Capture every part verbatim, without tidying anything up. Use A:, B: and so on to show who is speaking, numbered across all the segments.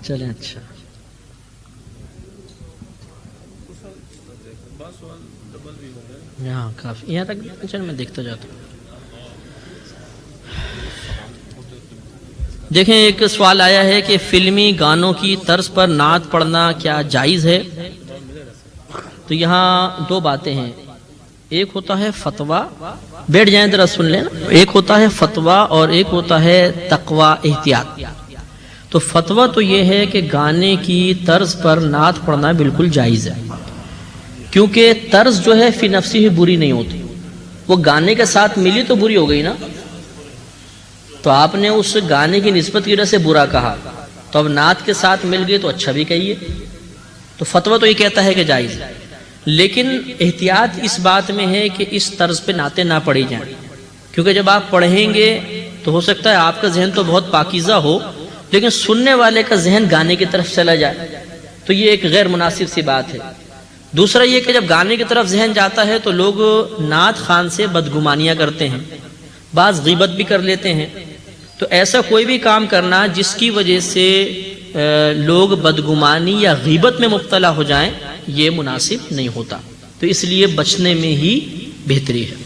A: چلیں اچھا یہاں کافی یہاں تک چل میں دیکھتا جاتا ہوں. دیکھیں ایک سوال آیا ہے کہ فلمی گانوں کی طرز پر نعت پڑھنا کیا جائز ہے؟ تو یہاں دو باتیں ہیں. ایک ہوتا ہے فتویٰ، بیٹھ جائیں ذرا سن لیں. ایک ہوتا ہے فتویٰ اور ایک ہوتا ہے تقویٰ احتیاط. تو فتویٰ تو یہ ہے کہ گانے کی طرز پر نعت پڑھنا بالکل جائز ہے، کیونکہ طرز جو ہے فی نفسی ہی بری نہیں ہوتی، وہ گانے کے ساتھ ملی تو بری ہو گئی نا. تو آپ نے اس گانے کی نسبت کی وجہ سے برا کہا، تو اب نعت کے ساتھ مل گئی تو اچھا بھی کہیے. تو فتویٰ تو یہ کہتا ہے کہ جائز ہے، لیکن احتیاط اس بات میں ہے کہ اس طرز پہ نعتیں نہ پڑھی جائیں، کیونکہ جب آپ پڑھیں گے تو ہو سکتا ہے آپ کا ذہن تو بہت پاکیزہ ہو لیکن سننے والے کا ذہن گانے کی طرف چلا جائے، تو یہ ایک غیر مناسب سی بات ہے. دوسرا یہ کہ جب گانے کی طرف ذہن جاتا ہے تو لوگ نعت خان سے بدگمانیاں کرتے ہیں، بعض غیبت بھی کر لیتے ہیں. تو ایسا کوئی بھی کام کرنا جس کی وجہ سے لوگ بدگمانی یا غیبت میں مبتلا ہو جائیں یہ مناسب نہیں ہوتا، تو اس لیے بچنے میں ہی بہتری ہے.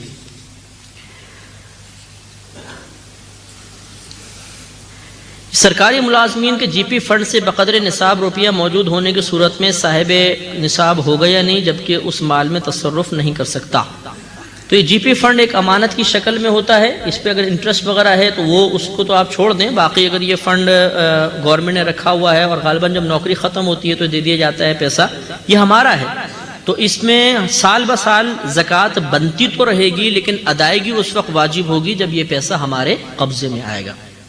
A: سرکاری ملازمین کے جی پی فنڈ سے بقدر نصاب روپیہ موجود ہونے کی صورت میں صاحب نصاب ہوگا یا نہیں، جبکہ اس مال میں تصرف نہیں کر سکتا؟ تو یہ جی پی فنڈ ایک امانت کی شکل میں ہوتا ہے، اس پہ اگر انٹرسٹ وغیرہ ہے تو وہ اس کو تو آپ چھوڑ دیں، باقی اگر یہ فنڈ گورنمنٹ نے رکھا ہوا ہے اور غالباً جب نوکری ختم ہوتی ہے تو دے دیا جاتا ہے پیسہ، یہ ہمارا ہے، تو اس میں سال بہ سال زکوٰۃ بنتی تو رہے گی لیکن ادائیگی اس وقت واجب ہوگی جب یہ پیسہ ہمارے قبضے میں آئے گا.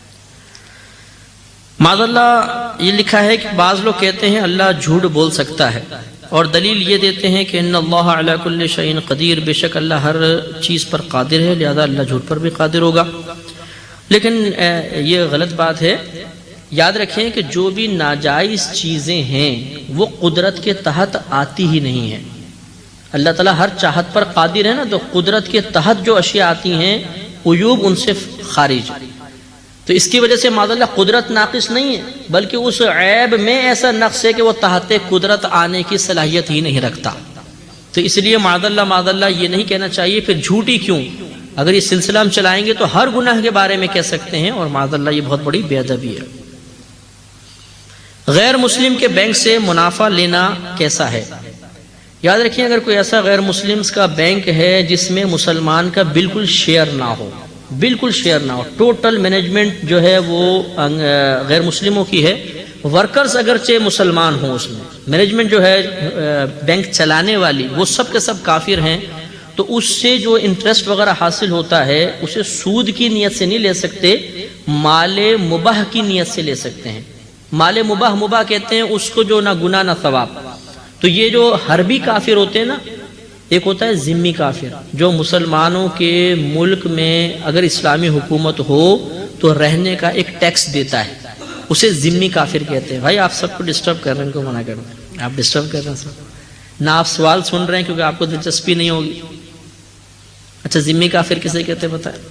A: معاذ اللہ یہ لکھا ہے کہ بعض لوگ کہتے ہیں اللہ جھوٹ بول سکتا ہے اور دلیل یہ دیتے ہیں کہ ان اللہ علی کل شیء قدیر، بے شک اللہ ہر چیز پر قادر ہے لہذا اللہ جھوٹ پر بھی قادر ہوگا. لیکن یہ غلط بات ہے. یاد رکھیں کہ جو بھی ناجائز چیزیں ہیں وہ قدرت کے تحت آتی ہی نہیں ہیں. اللہ تعالیٰ ہر چاہت پر قادر ہے نا، تو قدرت کے تحت جو اشیاء آتی ہیں عیوب ان سے خارج، تو اس کی وجہ سے معاذ اللہ قدرت ناقص نہیں ہے بلکہ اس عیب میں ایسا نقص ہے کہ وہ تحت قدرت آنے کی صلاحیت ہی نہیں رکھتا. تو اس لیے معاذ اللہ معاذ اللہ یہ نہیں کہنا چاہیے. پھر جھوٹی کیوں؟ اگر یہ سلسلہ ہم چلائیں گے تو ہر گناہ کے بارے میں کہہ سکتے ہیں اور معاذ اللہ یہ بہت بڑی بے ادبی ہے. غیر مسلم کے بینک سے منافع لینا کیسا ہے؟ یاد رکھیں اگر کوئی ایسا غیر مسلم کا بینک ہے جس میں مسلمان کا بالکل شیئر نہ ہو، بالکل شیئر نہ ہو، ٹوٹل مینجمنٹ جو ہے وہ غیر مسلموں کی ہے، ورکرز اگرچہ مسلمان ہوں، اس میں مینجمنٹ جو ہے بینک چلانے والی وہ سب کے سب کافر ہیں، تو اس سے جو انٹرسٹ وغیرہ حاصل ہوتا ہے اسے سود کی نیت سے نہیں لے سکتے، مال مباح کی نیت سے لے سکتے ہیں. مال مباح مباح کہتے ہیں اس کو جو نہ گناہ نہ ثواب. تو یہ جو حربی کافر ہوتے ہیں نا، ایک ہوتا ہے ذمی کافر جو مسلمانوں کے ملک میں اگر اسلامی حکومت ہو تو رہنے کا ایک ٹیکس دیتا ہے، اسے ذمی کافر کہتے ہیں. بھائی آپ سب کو ڈسٹرب کر رہے ہیں، ان کو منع کر رہے ہیں، آپ ڈسٹرب کر رہے ہیں سب، نہ آپ سوال سن رہے ہیں کیونکہ آپ کو دلچسپی نہیں ہوگی. اچھا ذمی کافر کسے کہتے ہیں بتائیں؟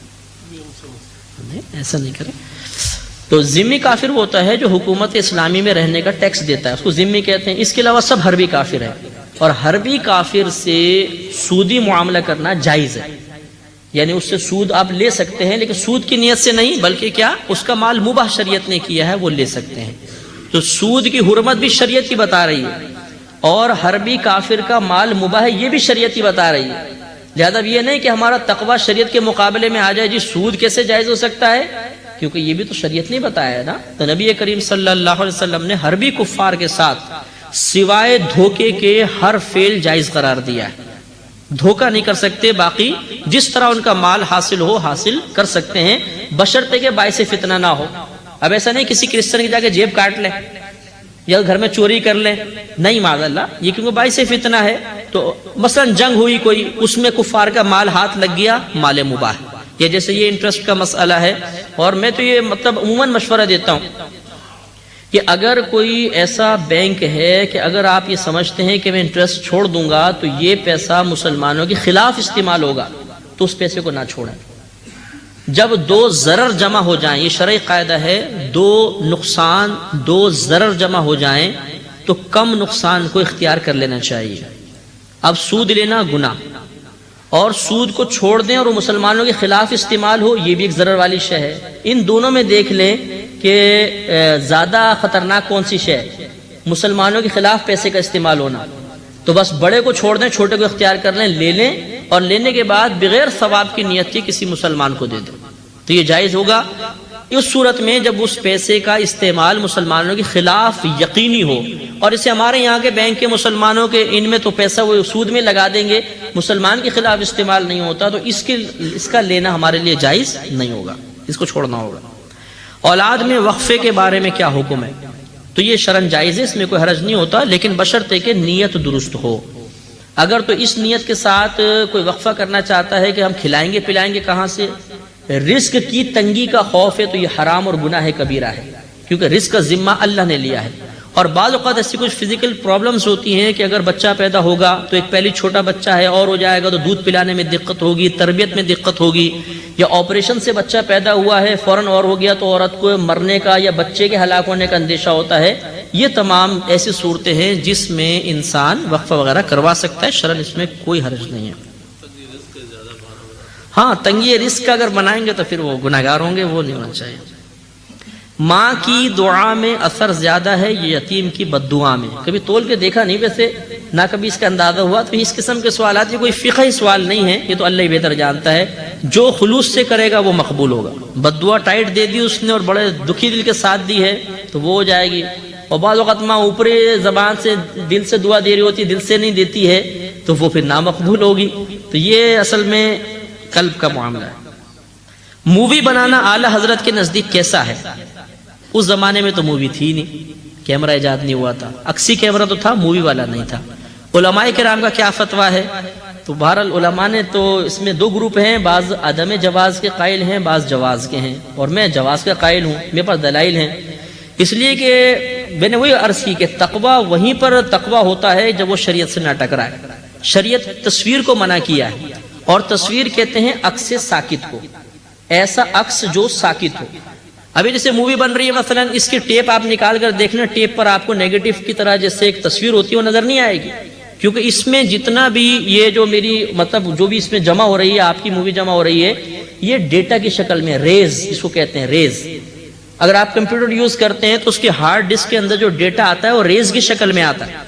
A: نہیں ایسا نہیں کریں. تو ذمی کافر وہ ہوتا ہے جو حکومت اسلامی میں رہنے کا ٹیکس دیتا ہے، اس کو ذمی کہتے ہیں. اس کے علاوہ سب حربی کافر ہیں اور حربی کافر سے سودی معاملہ کرنا جائز ہے، یعنی اس سے سود آپ لے سکتے ہیں لیکن سود کی نیت سے نہیں بلکہ کیا اس کا مال مباح شریعت نے کیا ہے وہ لے سکتے ہیں. تو سود کی حرمت بھی شریعت کی بتا رہی ہے اور حربی کافر کا مال مباح ہے یہ بھی شریعت کی بتا رہی ہے. لہذا یہ نہیں کہ ہمارا تقوی شریعت کے مقابلے میں آ جائے جی سود کیسے جائز ہو سکتا ہے، کیونکہ یہ بھی تو شریعت نے بتایا ہے نا. تو نبی کریم صلی اللہ علیہ وسلم نے حربی کفار کے ساتھ سوائے دھوکے کے ہر فعل جائز قرار دیا ہے. دھوکہ نہیں کر سکتے، باقی جس طرح ان کا مال حاصل ہو حاصل کر سکتے ہیں بشرطے کہ باعث فتنہ نہ ہو. اب ایسا نہیں کسی کرسچن کی جا کے جیب کاٹ لیں یا گھر میں چوری کر لیں، نہیں معاذ اللہ، یہ کیونکہ باعث فتنہ ہے. تو مثلا جنگ ہوئی کوئی، اس میں کفار کا مال ہاتھ لگ گیا، مال مباح. یہ جیسے یہ انٹرسٹ کا مسئلہ ہے، اور میں تو یہ مطلب عموماً مشورہ دیتا ہوں کہ اگر کوئی ایسا بینک ہے کہ اگر آپ یہ سمجھتے ہیں کہ میں انٹرسٹ چھوڑ دوں گا تو یہ پیسہ مسلمانوں کے خلاف استعمال ہوگا تو اس پیسے کو نہ چھوڑیں. جب دو ضرر جمع ہو جائیں، یہ شرعی قاعدہ ہے، دو نقصان دو ضرر جمع ہو جائیں تو کم نقصان کو اختیار کر لینا چاہیے۔ اب سود لینا گناہ، اور سود کو چھوڑ دیں اور وہ مسلمانوں کے خلاف استعمال ہو، یہ بھی ایک ضرر والی شے ہے۔ ان دونوں میں دیکھ لیں کہ زیادہ خطرناک کون سی شے ہے، مسلمانوں کے خلاف پیسے کا استعمال ہونا۔ تو بس بڑے کو چھوڑ دیں، چھوٹے کو اختیار کر لیں، لے لیں، اور لینے کے بعد بغیر ثواب کی نیت کے کسی مسلمان کو دے دیں، تو یہ جائز ہوگا اس صورت میں جب اس پیسے کا استعمال مسلمانوں کے خلاف یقینی ہو۔ اور اسے ہمارے یہاں کے بینک کے مسلمانوں کے ان میں تو پیسہ وہ سود میں لگا دیں گے، مسلمان کے خلاف استعمال نہیں ہوتا، تو اس کے اس کا لینا ہمارے لیے جائز نہیں ہوگا، اس کو چھوڑنا ہوگا۔ اولاد میں وقفے کے بارے میں کیا حکم ہے؟ تو یہ شرعاً جائز ہے، اس میں کوئی حرج نہیں ہوتا، لیکن بشرطے کہ نیت درست ہو۔ اگر تو اس نیت کے ساتھ کوئی وقفہ کرنا چاہتا ہے کہ ہم کھلائیں گے پلائیں گے کہاں سے، رزق کی تنگی کا خوف ہے، تو یہ حرام اور گناہ کبیرہ ہے، کیونکہ رزق کا ذمہ اللہ نے لیا ہے۔ اور بعض اوقات ایسی کچھ فزیکل پرابلمز ہوتی ہیں کہ اگر بچہ پیدا ہوگا تو ایک پہلی چھوٹا بچہ ہے اور ہو جائے گا تو دودھ پلانے میں دقت ہوگی، تربیت میں دقت ہوگی، یا آپریشن سے بچہ پیدا ہوا ہے فوراً اور ہو گیا تو عورت کو مرنے کا یا بچے کے ہلاک ہونے کا اندیشہ ہوتا ہے۔ یہ تمام ایسی صورتیں ہیں جس میں انسان وقفہ وغیرہ کروا سکتا ہے، شرعاً اس میں کوئی حرج نہیں ہے۔ ہاں، تنگی رزق اگر بنائیں گے تو پھر وہ گناہگار ہوں گے، وہ نہیں ہونا چاہیے۔ ماں کی دعا میں اثر زیادہ ہے یہ یتیم کی بد دعا میں؟ کبھی تول کے دیکھا نہیں ویسے، نہ کبھی اس کا اندازہ ہوا، تو اس قسم کے سوالات یہ کوئی فقہی سوال نہیں ہے، یہ تو اللہ ہی بہتر جانتا ہے۔ جو خلوص سے کرے گا وہ مقبول ہوگا۔ بد دعا ٹائٹ دے دی اس نے اور بڑے دکھی دل کے ساتھ دی ہے تو وہ ہو جائے گی، اور بعض وقت ماں اوپری زبان سے دل سے دعا دے رہی ہوتی ہے، دل سے نہیں دیتی ہے، تو وہ پھر نامقبول ہوگی۔ تو یہ اصل میں قلب کا معاملہ ہے۔ مووی بنانا اعلی حضرت کے نزدیک کیسا ہے؟ اس زمانے میں تو مووی تھی نہیں، کیمرہ ایجاد نہیں ہوا تھا، عکسی کیمرہ تو تھا، مووی والا نہیں تھا۔ علماء کرام کا کیا فتویٰ ہے؟ تو بہرحال علماء نے تو اس میں دو گروپ ہیں، بعض عدم جواز کے قائل ہیں، بعض جواز کے ہیں، اور میں جواز کا قائل ہوں، میرے پاس دلائل ہیں۔ اس لیے کہ میں نے وہی عرض کی کہ تقویٰ وہیں پر تقویٰ ہوتا ہے جب وہ شریعت سے نہ ٹکرائے۔ شریعت تصویر کو منع کیا ہے، اور تصویر کہتے ہیں عکس ساکت کو، ایسا عکس جو ساکت ہو۔ ابھی جیسے مووی بن رہی ہے مثلا، اس کی ٹیپ آپ نکال کر دیکھنا، ٹیپ پر آپ کو نیگیٹو کی طرح جیسے ایک تصویر ہوتی ہے وہ نظر نہیں آئے گی، کیونکہ اس میں جتنا بھی یہ جو میری مطلب جو بھی اس میں جمع ہو رہی ہے، آپ کی مووی جمع ہو رہی ہے، یہ ڈیٹا کی شکل میں، ریز اس کو کہتے ہیں، ریز۔ اگر آپ کمپیوٹر یوز کرتے ہیں تو اس کے ہارڈ ڈسک کے اندر جو ڈیٹا آتا ہے وہ ریز کی شکل میں آتا ہے،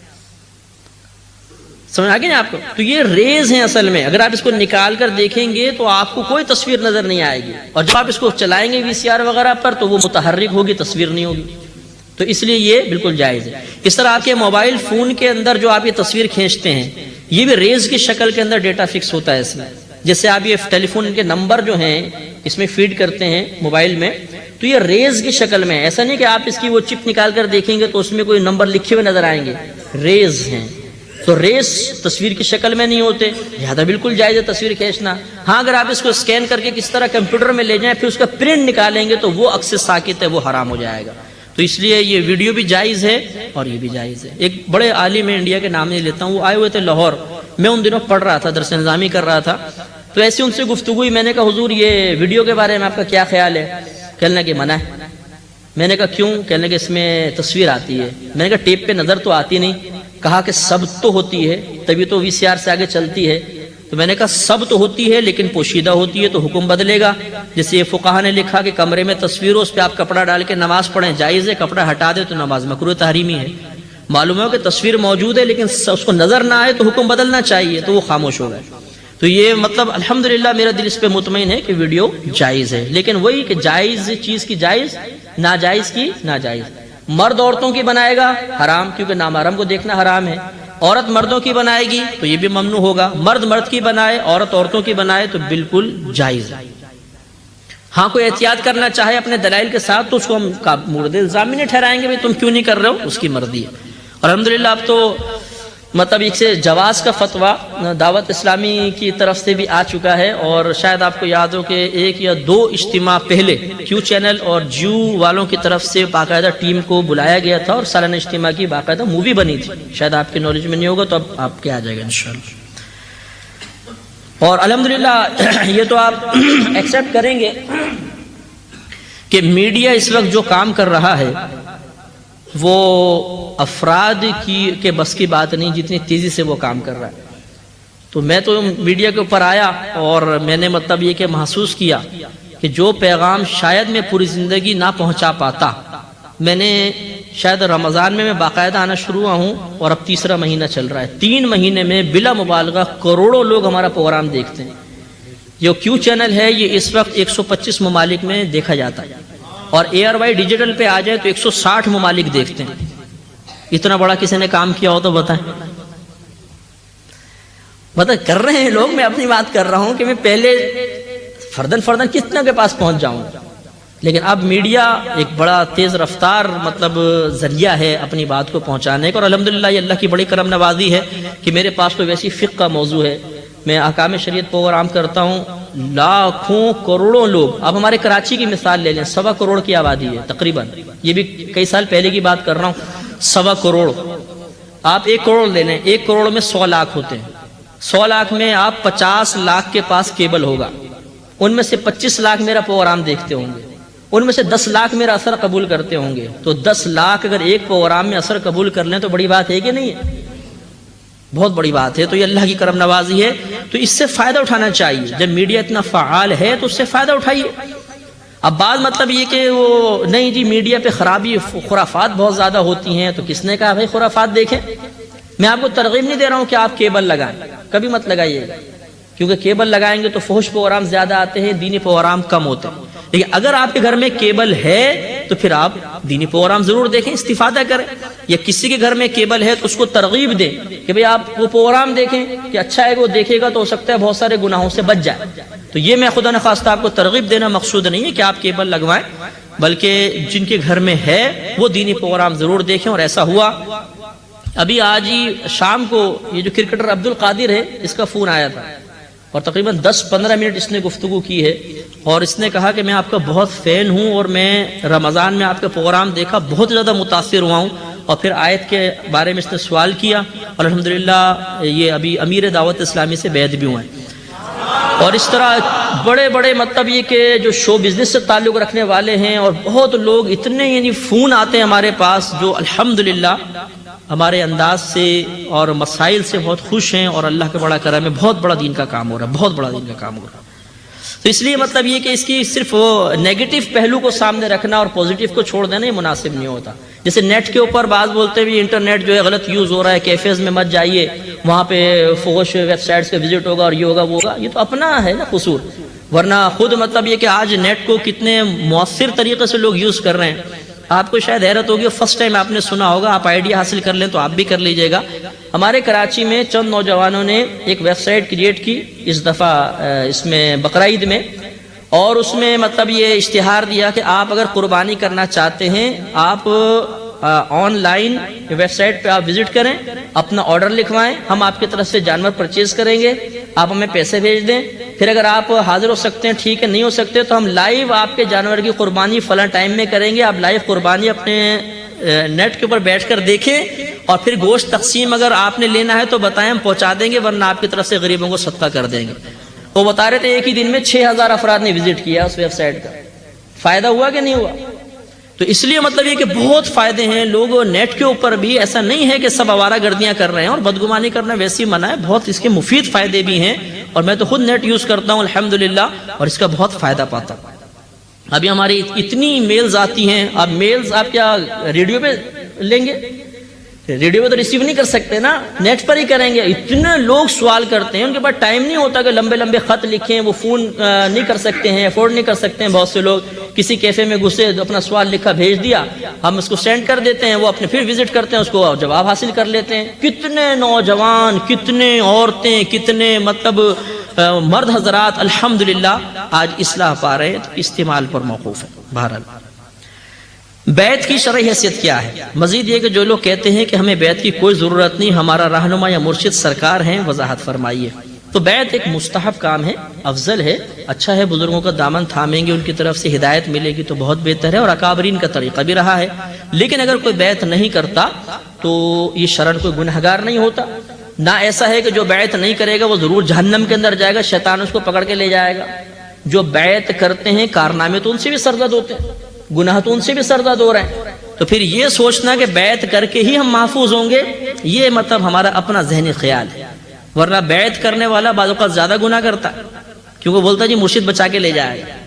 A: سمجھ آ گئی نا آپ کو؟ تو یہ ریز ہیں اصل میں، اگر آپ اس کو نکال کر دیکھیں گے تو آپ کو کوئی تصویر نظر نہیں آئے گی، اور جب آپ اس کو چلائیں گے وی سی آر وغیرہ پر تو وہ متحرک ہوگی، تصویر نہیں ہوگی۔ تو اس لیے یہ بالکل جائز ہے۔ اس طرح آپ کے موبائل فون کے اندر جو آپ یہ تصویر کھینچتے ہیں، یہ بھی ریز کی شکل کے اندر ڈیٹا فکس ہوتا ہے اس میں۔ جیسے آپ یہ ٹیلی فون کے نمبر جو ہیں اس میں فیڈ کرتے ہیں موبائل میں، تو یہ ریز کی شکل میں، ایسا نہیں کہ آپ اس کی وہ چپ نکال کر دیکھیں گے تو اس میں کوئی نمبر لکھے ہوئے نظر آئیں گے، ریز ہیں۔ تو ریز تصویر کی شکل میں نہیں ہوتے، لہذا بالکل جائز ہے تصویر کھینچنا۔ ہاں، اگر آپ اس کو اسکین کر کے کس طرح کمپیوٹر میں لے جائیں پھر اس کا پرنٹ نکالیں گے تو وہ عکس ساکت ہے، وہ حرام ہو جائے گا۔ تو اس لیے یہ ویڈیو بھی جائز ہے اور یہ بھی جائز ہے۔ ایک بڑے عالم ہے انڈیا کے نام نہیں لیتا ہوں، وہ آئے ہوئے تھے لاہور، میں ان دنوں پڑھ رہا تھا، درس نظامی کر رہا تھا، تو ایسے ان سے گفتگو ہوئی، میں نے کہا حضور یہ ویڈیو کے بارے میں آپ کا کیا خیال ہے؟ کہنے کہ منع ہے۔ میں نے کہا کیوں؟ کہنے کہ اس میں تصویر آتی ہے۔ میں نے کہا ٹیپ پہ نظر تو آتی نہیں۔ کہا کہ سب تو ہوتی ہے، تبھی تو وی سی آر سے آگے چلتی ہے۔ تو میں نے کہا سب تو ہوتی ہے لیکن پوشیدہ ہوتی ہے تو حکم بدلے گا۔ جیسے یہ فقہا نے لکھا کہ کمرے میں تصویر ہو، اس پہ آپ کپڑا ڈال کے نماز پڑھیں، جائز ہے، کپڑا ہٹا دے تو نماز مکروہ تحریمی ہے۔ معلوم ہے کہ تصویر موجود ہے لیکن اس کو نظر نہ آئے تو حکم بدلنا چاہیے، تو وہ خاموش ہو گئے۔ تو یہ مطلب الحمدللہ میرا دل اس پہ مطمئن ہے کہ ویڈیو جائز ہے، لیکن وہی کہ جائز چیز کی جائز، ناجائز کی ناجائز۔ مرد عورتوں کی بنائے گا حرام، کیونکہ نامحرم کو دیکھنا حرام ہے۔ عورت مردوں کی بنائے گی تو یہ بھی ممنوع ہوگا۔ مرد مرد کی بنائے، عورت عورتوں کی بنائے تو بالکل جائز ہے۔ ہاں، کوئی احتیاط کرنا چاہے اپنے دلائل کے ساتھ تو اس کو ہم مورد الزام نہیں ٹھہرائیں گے، تم کیوں نہیں کر رہے ہو، اس کی مرضی ہے۔ اور الحمدللہ اب تو مطلب ایک سے جواز کا فتویٰ دعوت اسلامی کی طرف سے بھی آ چکا ہے، اور شاید آپ کو یاد ہو کہ ایک یا دو اجتماع پہلے کیو چینل اور جیو والوں کی طرف سے باقاعدہ ٹیم کو بلایا گیا تھا اور سالانہ اجتماع کی باقاعدہ مووی بنی تھی، شاید آپ کے نالج میں نہیں ہوگا تو اب آپ کے آ جائے گا انشاءاللہ۔ اور الحمدللہ یہ تو آپ ایکسیپٹ کریں گے کہ میڈیا اس وقت جو کام کر رہا ہے وہ افراد کی کے بس کی بات نہیں جتنی تیزی سے وہ کام کر رہا ہے. تو میں تو میڈیا کے اوپر آیا اور میں نے مطلب یہ کہ محسوس کیا کہ جو پیغام شاید میں پوری زندگی نہ پہنچا پاتا، میں نے شاید رمضان میں میں باقاعدہ آنا شروع ہوا ہوں اور اب تیسرا مہینہ چل رہا ہے. تین مہینے میں بلا مبالغہ کروڑوں لوگ ہمارا پروگرام دیکھتے ہیں. جو کیو چینل ہے یہ اس وقت ایک سو پچیس ممالک میں دیکھا جاتا ہے اور اے آر وائی ڈیجیٹل پہ آ جائے تو ایک سو ساٹھ ممالک دیکھتے ہیں. اتنا بڑا کسی نے کام کیا ہو تو بتائیں. بتا کر رہے ہیں لوگ. میں اپنی بات کر رہا ہوں کہ میں پہلے فردن فردن کتنا کے پاس پہنچ جاؤں، لیکن اب میڈیا ایک بڑا تیز رفتار مطلب ذریعہ ہے اپنی بات کو پہنچانے کا. اور الحمدللہ یہ اللہ کی بڑی کرم نوازی ہے کہ میرے پاس تو ویسی فقہ کا موضوع ہے. میں احکام شریعت پروگرام کرتا ہوں. لاکھوں کروڑوں لوگ، اب ہمارے کراچی کی مثال لے لیں، سوا کروڑ کی آبادی ہے تقریباً. یہ بھی کئی سال پہلے کی بات کر رہا ہوں. سوا کروڑ. آپ ایک کروڑ لے لیں، ایک کروڑ میں سو لاکھ ہوتے ہیں. سو لاکھ میں آپ پچاس لاکھ کے پاس کیبل ہوگا. ان میں سے پچیس لاکھ میرا پروگرام دیکھتے ہوں گے. ان میں سے دس لاکھ میرا اثر قبول کرتے ہوں گے. تو دس لاکھ اگر ایک پروگرام میں اثر قبول کر لیں تو بڑی بات ہے کہ نہیں ہے؟ بہت بڑی بات ہے. تو یہ اللہ کی کرم نوازی ہے. تو اس سے فائدہ اٹھانا چاہیے. جب میڈیا اتنا فعال ہے تو اس سے فائدہ اٹھائیے. اب بات مطلب یہ کہ وہ نہیں جی میڈیا پہ خرابی خرافات بہت زیادہ ہوتی ہیں، تو کس نے کہا بھائی خرافات دیکھیں؟ میں آپ کو ترغیب نہیں دے رہا ہوں کہ آپ کیبل لگائیں، کبھی مت لگائیے گا، کیونکہ کیبل لگائیں گے تو فحش پروگرام زیادہ آتے ہیں، دینی پروگرام کم ہوتے ہیں. لیکن اگر آپ کے گھر میں کیبل ہے تو پھر آپ دینی پروگرام ضرور دیکھیں، استفادہ کریں. یا کسی کے گھر میں کیبل ہے تو اس کو ترغیب دیں کہ بھئی آپ وہ پروگرام دیکھیں کہ اچھا ہے کہ وہ دیکھے گا تو ہو سکتا ہے بہت سارے گناہوں سے بچ جائے. تو یہ میں خدا نخواستہ آپ کو ترغیب دینا مقصود نہیں ہے کہ آپ کیبل لگوائیں، بلکہ جن کے گھر میں ہے وہ دینی پروگرام ضرور دیکھیں. اور ایسا ہوا ابھی آج ہی شام کو یہ جو کرکٹر عبد القادر ہے اس کا فون آیا تھا اور تقریباً دس پندرہ منٹ اس نے گفتگو کی ہے اور اس نے کہا کہ میں آپ کا بہت فین ہوں اور میں رمضان میں آپ کا پروگرام دیکھا، بہت زیادہ متاثر ہوا ہوں. اور پھر آیت کے بارے میں اس نے سوال کیا اور الحمدللہ یہ ابھی امیر دعوت اسلامی سے بیعت بھی ہوئے ہیں. اور اس طرح بڑے بڑے مطلب یہ کہ جو شو بزنس سے تعلق رکھنے والے ہیں اور بہت لوگ اتنے یعنی فون آتے ہیں ہمارے پاس جو الحمدللہ ہمارے انداز سے اور مسائل سے بہت خوش ہیں. اور اللہ کا بڑا کرم ہے، بہت بڑا دین کا کام ہو رہا ہے، بہت بڑا دین کا کام ہو رہا ہے. تو اس لیے مطلب یہ کہ اس کی صرف وہ نیگیٹو پہلو کو سامنے رکھنا اور پوزیٹیو کو چھوڑ دینا یہ مناسب نہیں ہوتا. جیسے نیٹ کے اوپر بعض بولتے ہیں انٹرنیٹ جو ہے غلط یوز ہو رہا ہے، کیفیز میں مت جائیے، وہاں پہ فحش ویب سائٹس کا وزٹ ہوگا اور یہ ہوگا وہ ہوگا. یہ تو اپنا ہے نا قصور. ورنہ خود مطلب یہ کہ آج نیٹ کو کتنے مؤثر طریقے سے لوگ یوز کر رہے ہیں. آپ کو شاید حیرت ہوگی، فرسٹ ٹائم آپ نے سنا ہوگا، آپ آئیڈیا حاصل کر لیں تو آپ بھی کر لیجئے گا. ہمارے کراچی میں چند نوجوانوں نے ایک ویب سائٹ کریٹ کی اس دفعہ اس میں بقرعید میں، اور اس میں مطلب یہ اشتہار دیا کہ آپ اگر قربانی کرنا چاہتے ہیں آپ آن لائن ویب سائٹ پہ آپ وزٹ کریں، اپنا آرڈر لکھوائیں، ہم آپ کی طرف سے جانور پرچیز کریں گے، آپ ہمیں پیسے بھیج دیں، پھر اگر آپ حاضر ہو سکتے ہیں ٹھیک ہے، نہیں ہو سکتے تو ہم لائیو آپ کے جانور کی قربانی فلاں ٹائم میں کریں گے. آپ لائیو قربانی اپنے نیٹ کے اوپر بیٹھ کر دیکھیں اور پھر گوشت تقسیم اگر آپ نے لینا ہے تو بتائیں، ہم پہنچا دیں گے، ورنہ آپ کی طرف سے غریبوں کو صدقہ کر دیں گے. وہ بتا رہے تھے ایک ہی دن میں چھ ہزار افراد نے وزٹ کیا اس ویب سائٹ کا. فائدہ ہوا کہ نہیں ہوا؟ تو اس لیے مطلب یہ کہ بہت فائدے ہیں. لوگ نیٹ کے اوپر بھی ایسا نہیں ہے کہ سب آوارہ گردیاں کر رہے ہیں اور بدگمانی کرنا ویسی منع ہے. بہت اس کے مفید فائدے بھی ہیں اور میں تو خود نیٹ یوز کرتا ہوں الحمدللہ اور اس کا بہت فائدہ پاتا ہوں. ابھی ہماری اتنی میلز آتی ہیں. اب میلز آپ کیا ریڈیو پہ لیں گے؟ ریڈیو پہ تو ریسیو نہیں کر سکتے نا، نیٹ پر ہی کریں گے. اتنے لوگ سوال کرتے ہیں، ان کے پاس ٹائم نہیں ہوتا کہ لمبے لمبے خط لکھیں، وہ فون نہیں کر سکتے ہیں، افورڈ نہیں کر سکتے ہیں. بہت سے لوگ کسی کیفے میں گھسے اپنا سوال لکھا بھیج دیا، ہم اس کو سینڈ کر دیتے ہیں، وہ اپنے پھر وزٹ کرتے ہیں، اس کو جواب حاصل کر لیتے ہیں. کتنے نوجوان، کتنے عورتیں، کتنے مطلب مرد حضرات الحمدللہ آج اصلاح پا رہے ہیں. تو استعمال پر موقوف ہے. بہرحال بیعت کی شرعی حیثیت کیا ہے؟ مزید یہ کہ جو لوگ کہتے ہیں کہ ہمیں بیعت کی کوئی ضرورت نہیں، ہمارا رہنما یا مرشد سرکار ہیں، وضاحت فرمائیے. تو بیعت ایک مستحب کام ہے، افضل ہے، اچھا ہے. بزرگوں کا دامن تھامیں گے، ان کی طرف سے ہدایت ملے گی تو بہت بہتر ہے اور اکابرین کا طریقہ بھی رہا ہے. لیکن اگر کوئی بیعت نہیں کرتا تو یہ شرعاً کوئی گنہگار نہیں ہوتا. نہ ایسا ہے کہ جو بیعت نہیں کرے گا وہ ضرور جہنم کے اندر جائے گا، شیطان اس کو پکڑ کے لے جائے گا۔ جو بیعت کرتے ہیں کارنامے تو ان سے بھی سرزد ہوتے ہیں، گناہ تو ان سے بھی سرزد ہو رہے ہیں، تو پھر یہ سوچنا کہ بیعت کر کے ہی ہم محفوظ ہوں گے، یہ مطلب ہمارا اپنا ذہنی خیال ہے۔ ورنہ بیعت کرنے والا بعض اوقات زیادہ گناہ کرتا ہے، کیونکہ بولتا جی مرشد بچا کے لے جائے گا،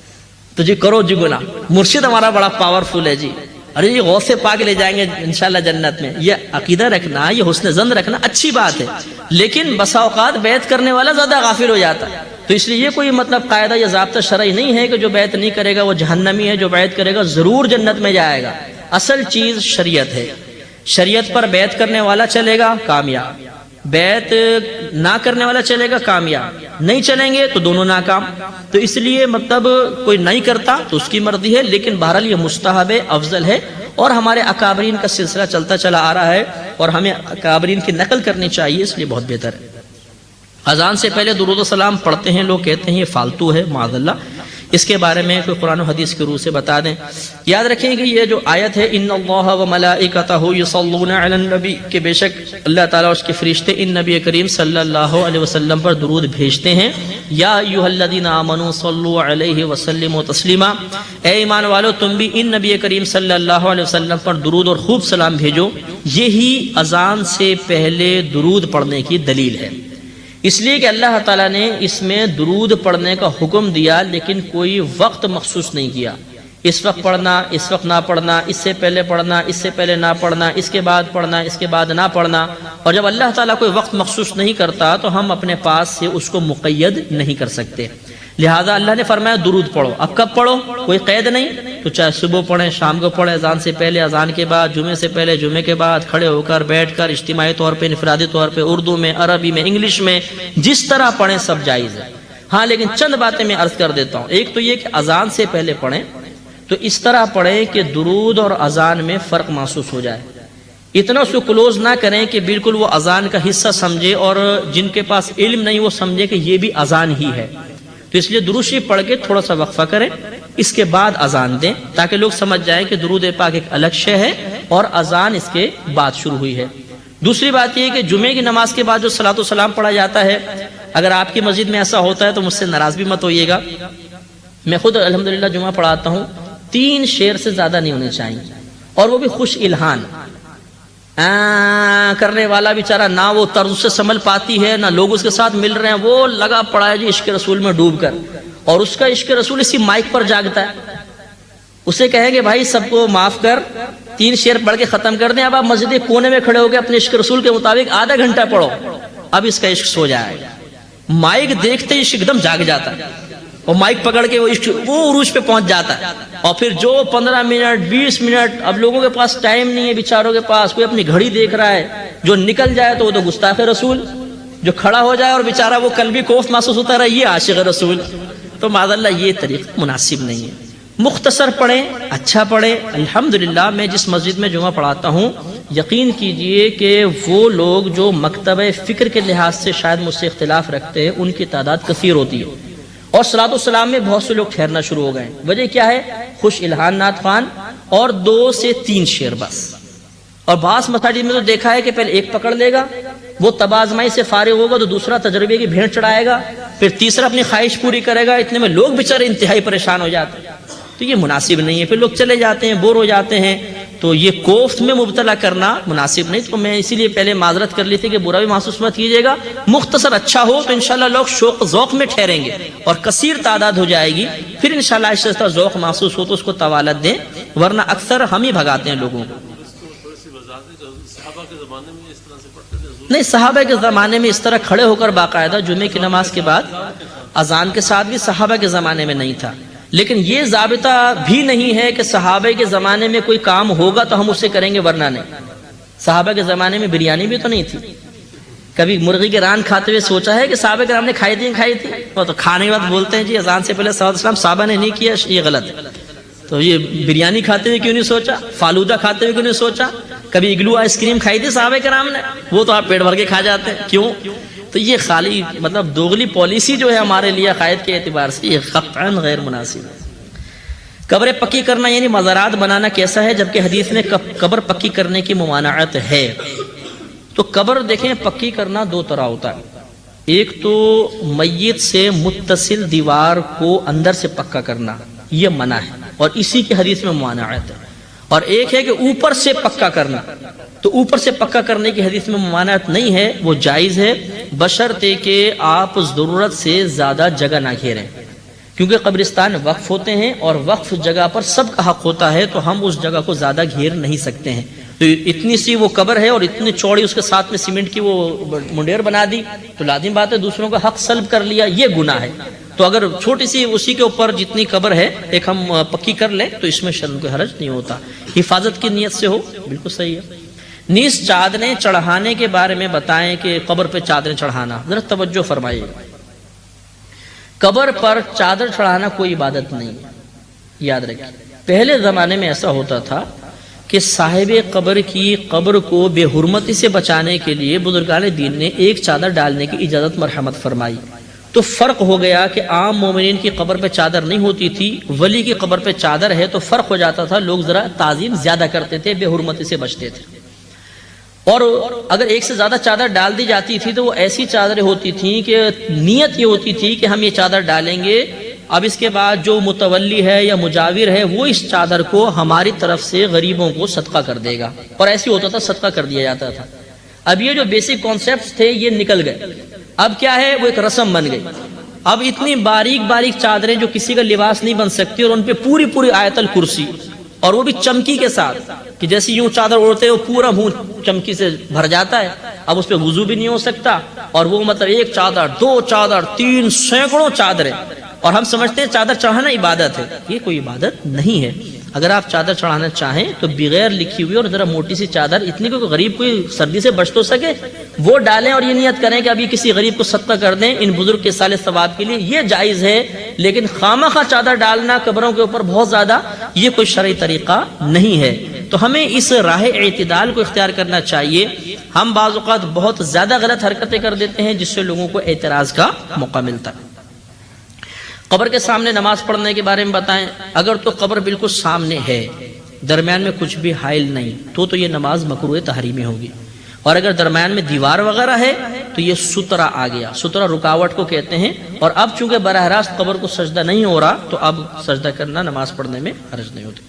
A: تو جی کرو جی گناہ، مرشد ہمارا بڑا پاورفل ہے جی، ارے یہ غوث پاک لے جائیں گے انشاءاللہ جنت میں۔ یہ عقیدہ رکھنا، یہ حسن ظن رکھنا اچھی بات ہے، لیکن بسا اوقات بیعت کرنے والا زیادہ غافل ہو جاتا ہے۔ تو اس لیے یہ کوئی مطلب قاعدہ یا ضابطہ شرعی نہیں ہے کہ جو بیعت نہیں کرے گا وہ جہنمی ہے، جو بیعت کرے گا ضرور جنت میں جائے گا۔ اصل چیز شریعت ہے، شریعت پر بیعت کرنے والا چلے گا کامیاب، بیعت نہ کرنے والا چلے گا کامیاب، نہیں چلیں گے تو دونوں ناکام۔ تو اس لیے مطلب کوئی نہیں کرتا تو اس کی مرضی ہے، لیکن بہرحال یہ مستحب ہے، افضل ہے، اور ہمارے اکابرین کا سلسلہ چلتا چلا آ رہا ہے اور ہمیں اکابرین کی نقل کرنی چاہیے، اس لیے بہت بہتر ہے۔ اذان سے پہلے درود و سلام پڑھتے ہیں، لوگ کہتے ہیں یہ فالتو ہے، معاذ اللہ، اس کے بارے میں کوئی قرآن و حدیث کی روح سے بتا دیں۔ یاد رکھیں کہ یہ جو آیت ہے ان اللہ و ملائکتہ یصلون علی النبی، کہ بے شک اللہ تعالیٰ اور اس کے فرشتے ان نبی کریم صلی اللہ علیہ وسلم پر درود بھیجتے ہیں۔ یا ایھا الذین آمنوا صلوا علیہ وسلموا تسلیما، اے ایمان والو تم بھی ان نبی کریم صلی اللہ علیہ وسلم پر درود اور خوب سلام بھیجو۔ یہی اذان سے پہلے درود پڑھنے کی دلیل ہے، اس لیے کہ اللہ تعالیٰ نے اس میں درود پڑھنے کا حکم دیا، لیکن کوئی وقت مخصوص نہیں کیا، اس وقت پڑھنا، اس وقت نہ پڑھنا، اس سے پہلے پڑھنا، اس سے پہلے نہ پڑھنا، اس کے بعد پڑھنا، اس کے بعد نہ پڑھنا۔ اور جب اللہ تعالیٰ کوئی وقت مخصوص نہیں کرتا تو ہم اپنے پاس سے اس کو مقید نہیں کر سکتے، لہٰذا اللہ نے فرمایا درود پڑھو۔ اب کب پڑھو کوئی قید نہیں، تو چاہے صبح پڑھیں، شام کو پڑھیں، اذان سے پہلے، اذان کے بعد، جمعے سے پہلے، جمعے کے بعد، کھڑے ہو کر، بیٹھ کر، اجتماعی طور پہ، انفرادی طور پہ، اردو میں، عربی میں، انگلش میں، جس طرح پڑھیں سب جائز ہے۔ ہاں لیکن چند باتیں میں عرض کر دیتا ہوں۔ ایک تو یہ کہ اذان سے پہلے پڑھیں تو اس طرح پڑھیں کہ درود اور اذان میں فرق محسوس ہو جائے، اتنا اس کو کلوز نہ کریں کہ بالکل وہ اذان کا حصہ سمجھے، اور جن کے پاس علم نہیں وہ سمجھے کہ یہ بھی اذان ہی ہے۔ تو اس لیے درود شریف پڑھ کے تھوڑا سا وقفہ کریں، اس کے بعد اذان دیں، تاکہ لوگ سمجھ جائیں کہ درود پاک ایک الگ شے ہے اور اذان اس کے بعد شروع ہوئی ہے۔ دوسری بات یہ کہ جمعے کی نماز کے بعد جو صلاۃ و سلام پڑھا جاتا ہے، اگر آپ کی مسجد میں ایسا ہوتا ہے تو مجھ سے ناراض بھی مت ہوئیے گا، میں خود الحمدللہ جمعہ پڑھاتا ہوں، تین شعر سے زیادہ نہیں ہونے چاہیے، اور وہ بھی خوش الہان، کرنے والا بیچارہ نہ وہ طرز سے سنبھل پاتی ہے، نہ لوگ اس کے ساتھ مل رہے ہیں، وہ لگا پڑا ہے جی عشق رسول میں ڈوب کر، اور اس کا عشق رسول اسی مائک پر جاگتا ہے۔ اسے کہیں گے بھائی سب کو معاف کر، تین شعر پڑھ کے ختم کر دیں، اب آپ مسجد کونے میں کھڑے ہو کے اپنے عشق رسول کے مطابق آدھا گھنٹہ پڑھو، اب اس کا عشق سو جائے گا۔ مائک دیکھتے ہی عشق ایک دم جاگ جاتا ہے، اور مائک پکڑ کے وہ عشق وہ عروج پہ پہنچ جاتا ہے، اور پھر جو پندرہ منٹ بیس منٹ، اب لوگوں کے پاس ٹائم نہیں ہے، بیچاروں کے پاس کوئی اپنی گھڑی دیکھ رہا ہے، جو نکل جائے تو وہ تو گستاخ رسول، جو کھڑا ہو جائے اور بیچارہ وہ قلبی خوف محسوس ہوتا رہا یہ عاشق رسول، تو معاذ اللہ یہ طریقہ مناسب نہیں ہے۔ مختصر پڑھیں، اچھا پڑھیں۔ الحمدللہ میں جس مسجد میں جمعہ پڑھاتا ہوں، یقین کیجئے کہ وہ لوگ جو مکتبہ فکر کے لحاظ سے شاید مجھ سے اختلاف رکھتے ہیں ان کی تعداد کثیر ہوتی ہے، اور صلاۃ والسلام میں بہت سے لوگ ٹھہرنا شروع ہو گئے۔ وجہ کیا ہے؟ خوش الہان نعت خوان اور دو سے تین شعر بس، اور بعض مساجد میں تو دیکھا ہے کہ پہلے ایک پکڑ لے گا، وہ تبازمائی سے فارغ ہوگا تو دوسرا تجربے کی بھیڑ چڑھائے گا، پھر تیسرا اپنی خواہش پوری کرے گا، اتنے میں لوگ بیچارے انتہائی پریشان ہو جاتے ہیں، تو یہ مناسب نہیں ہے، پھر لوگ چلے جاتے ہیں، بور ہو جاتے ہیں، تو یہ کوفت میں مبتلا کرنا مناسب نہیں۔ تو میں اسی لیے پہلے معذرت کر لی تھی کہ برا بھی محسوس مت کیجیے گا، مختصر اچھا ہو تو انشاءاللہ لوگ شوق ذوق میں ٹھہریں گے اور کثیر تعداد ہو جائے گی، پھر انشاءاللہ اس طرح ذوق محسوس ہو تو اس کو طوالت دیں، ورنہ اکثر ہم ہی بھگاتے ہیں لوگوں کو۔ نہیں، صحابہ کے زمانے میں اس طرح کھڑے ہو کر باقاعدہ جمعے کی نماز کے بعد اذان کے ساتھ بھی صحابہ کے زمانے میں نہیں تھا، لیکن یہ ضابطہ بھی نہیں ہے کہ صحابہ کے زمانے میں کوئی کام ہوگا تو ہم اسے کریں گے ورنہ نہیں۔ صحابہ کے زمانے میں بریانی بھی تو نہیں تھی، کبھی مرغی کے ران کھاتے ہوئے سوچا ہے کہ صحابہ کرام نے کھائی تھی کھائی تھی؟ وہ تو کھانے کے بعد بولتے ہیں جی اذان سے پہلے صلی اللہ علیہ وسلم صحابہ نے نہیں کیا، یہ غلط ہے۔ تو یہ بریانی کھاتے ہوئے کیوں نہیں سوچا؟ فالودہ کھاتے ہوئے کیوں نہیں سوچا؟ کبھی اگلو آئس کریم کھائی تھی صحابہ کرام نے؟ وہ تو آپ پیٹ بھر کے کھا جاتے ہیں، کیوں؟ تو یہ خالی مطلب دوغلی پالیسی جو ہے ہمارے لیے عقائد کے اعتبار سے یہ قطعاً غیر مناسب ہے۔ قبر پکی کرنا یعنی مزارات بنانا کیسا ہے جبکہ حدیث میں قبر پکی کرنے کی ممانعت ہے؟ تو قبر دیکھیں پکی کرنا دو طرح ہوتا ہے، ایک تو میت سے متصل دیوار کو اندر سے پکا کرنا، یہ منع ہے اور اسی کی حدیث میں ممانعت ہے، اور ایک ہے کہ اوپر سے پکا کرنا، تو اوپر سے پکا کرنے کی حدیث میں ممانعت نہیں ہے، وہ جائز ہے بشرطے کہ آپ ضرورت سے زیادہ جگہ نہ گھیریں، کیونکہ قبرستان وقف ہوتے ہیں اور وقف جگہ پر سب کا حق ہوتا ہے، تو ہم اس جگہ کو زیادہ گھیر نہیں سکتے ہیں۔ تو اتنی سی وہ قبر ہے اور اتنی چوڑی اس کے ساتھ میں سیمنٹ کی وہ منڈیر بنا دی، تو لازم بات ہے دوسروں کا حق سلب کر لیا، یہ گناہ ہے۔ تو اگر چھوٹی سی اسی کے اوپر جتنی قبر ہے ایک ہم پکی کر لیں تو اس میں شرم کوئی حرج نہیں ہوتا، حفاظت کی نیت سے ہو، بالکل صحیح ہے۔ نیز چادریں چڑھانے کے بارے میں بتائیں کہ قبر پہ چادریں چڑھانا، ذرا توجہ فرمائیے، قبر پر چادر چڑھانا کوئی عبادت نہیں ہے، یاد رکھیں۔ پہلے زمانے میں ایسا ہوتا تھا کہ صاحب قبر کی قبر کو بے حرمتی سے بچانے کے لیے بزرگان دین نے ایک چادر ڈالنے کی اجازت مرحمت فرمائی، تو فرق ہو گیا کہ عام مومنین کی قبر پہ چادر نہیں ہوتی تھی، ولی کی قبر پہ چادر ہے تو فرق ہو جاتا تھا، لوگ ذرا تعظیم زیادہ کرتے تھے، بے حرمتی سے بچتے تھے۔ اور اگر ایک سے زیادہ چادر ڈال دی جاتی تھی تو وہ ایسی چادریں ہوتی تھیں کہ نیت یہ ہوتی تھی کہ ہم یہ چادر ڈالیں گے، اب اس کے بعد جو متولی ہے یا مجاور ہے وہ اس چادر کو ہماری طرف سے غریبوں کو صدقہ کر دے گا، اور ایسی ہوتا تھا صدقہ کر دیا جاتا تھا۔ اب یہ جو بیسک کانسیپٹس تھے یہ نکل گئے، اب کیا ہے وہ ایک رسم بن گئی۔ اب اتنی باریک باریک چادریں جو کسی کا لباس نہیں بن سکتی، اور ان پہ پوری پوری آیت الکرسی، اور وہ بھی چمکی کے ساتھ کہ جیسے یوں چادر اوڑھتے وہ پورا منہ چمکی سے بھر جاتا ہے، اب اس پہ وضو بھی نہیں ہو سکتا، اور وہ مطلب ایک چادر، دو چادر، تین سینکڑوں چادریں، اور ہم سمجھتے ہیں چادر چڑھانا عبادت ہے، یہ کوئی عبادت نہیں ہے۔ اگر آپ چادر چڑھانا چاہیں تو بغیر لکھی ہوئی اور ذرا موٹی سی چادر، اتنی کوئی غریب کوئی سردی سے بچ تو سکے، وہ ڈالیں اور یہ نیت کریں کہ ابھی کسی غریب کو صدقہ کر دیں ان بزرگ کے سال ثواب کے لیے، یہ جائز ہے۔ لیکن خواہ خواہ چادر ڈالنا قبروں کے اوپر بہت زیادہ، یہ کوئی شرعی طریقہ نہیں ہے۔ تو ہمیں اس راہ اعتدال کو اختیار کرنا چاہیے۔ ہم بعض اوقات بہت زیادہ غلط حرکتیں کر دیتے ہیں جس سے لوگوں کو اعتراض کا موقع ملتا ہے۔ قبر کے سامنے نماز پڑھنے کے بارے میں بتائیں، اگر تو قبر بالکل سامنے ہے، درمیان میں کچھ بھی حائل نہیں، تو تو یہ نماز مکروہ تحریمی ہوگی، اور اگر درمیان میں دیوار وغیرہ ہے تو یہ سترہ آ گیا، سترہ رکاوٹ کو کہتے ہیں، اور اب چونکہ براہ راست قبر کو سجدہ نہیں ہو رہا تو اب سجدہ کرنا نماز پڑھنے میں حرج نہیں ہوتی۔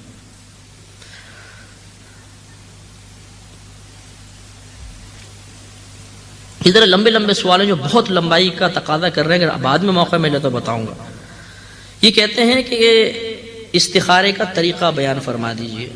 A: ادھر لمبے لمبے سوال ہیں جو بہت لمبائی کا تقاضا کر رہے ہیں، اگر بعد میں موقع ملے تو بتاؤں گا۔ یہ کہتے ہیں کہ استخارے کا طریقہ بیان فرما دیجئے۔